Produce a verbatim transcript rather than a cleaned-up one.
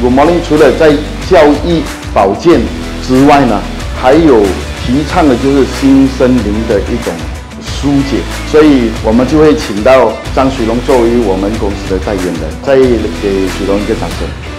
Good Morning 除了在教育保健之外呢，还有提倡的就是新森林的一种疏解，所以我们就会请到张水龙作为我们公司的代言人，再给水龙一个掌声。